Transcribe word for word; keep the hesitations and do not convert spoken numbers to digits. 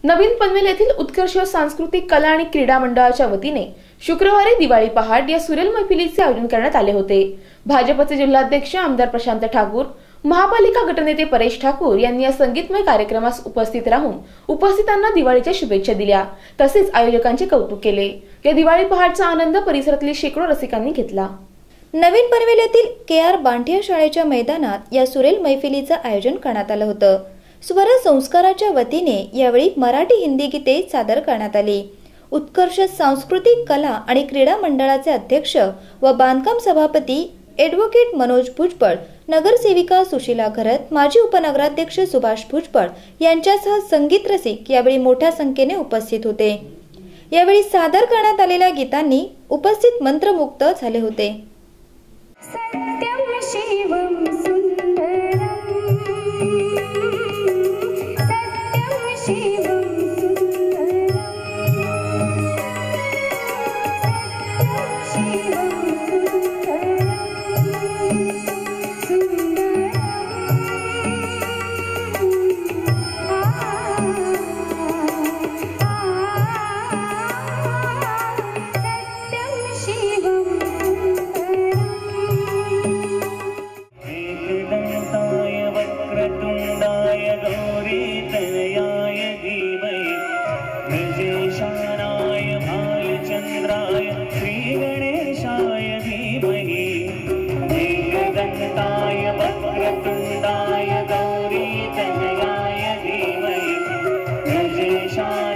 नवीन पनवेल येथील उत्कर्ष सांस्कृतिक कला आणि क्रीडा मंडळाच्या वतीने शुक्रवारी दिवाळी पहाट या सुरेल मैफिलीचे आयोजन करण्यात आले होते। भाजपचे जिल्हाध्यक्ष आमदार प्रशांत ठाकूर, महापालिका गटनेते परेश ठाकूर यांनी या संगीतमय कार्यक्रमास उपस्थित राहून उपस्थितांना दिवाळीच्या शुभेच्छा दिल्या, तसेच आयोजकांचे कौतुक केले। या दिवाळी पहाटचा आनंद परिसरातील शेकडो रसिकांनी घेतला। नवीन पनवेल येथील के आर बांठिया शाळेच्या मैदानात या सुरेल मैफिलीचं आयोजन करण्यात आलं होतं। स्वर संस्काराच्या वतीने यावेळी मराठी हिंदी गीते सादर करण्यात आली। उत्कर्ष सांस्कृतिक कला आणि क्रीडा मंडळाचे अध्यक्ष व बांधकाम सभापती ॲडव्होकेट मनोज भुजबळ, नगरसेविका सुशीला घरत, माजी उपनगराध्यक्ष सुभाष भुजबळ यांच्यासह संगीत रसिक यावेळी मोठ्या संख्येने उपस्थित होते। यावेळी सादर करण्यात आलेल्या गीतांनी उपस्थित मंत्रमुग्ध झाले होते। वक्रतुंडाय गौरी तनयाय धीमहि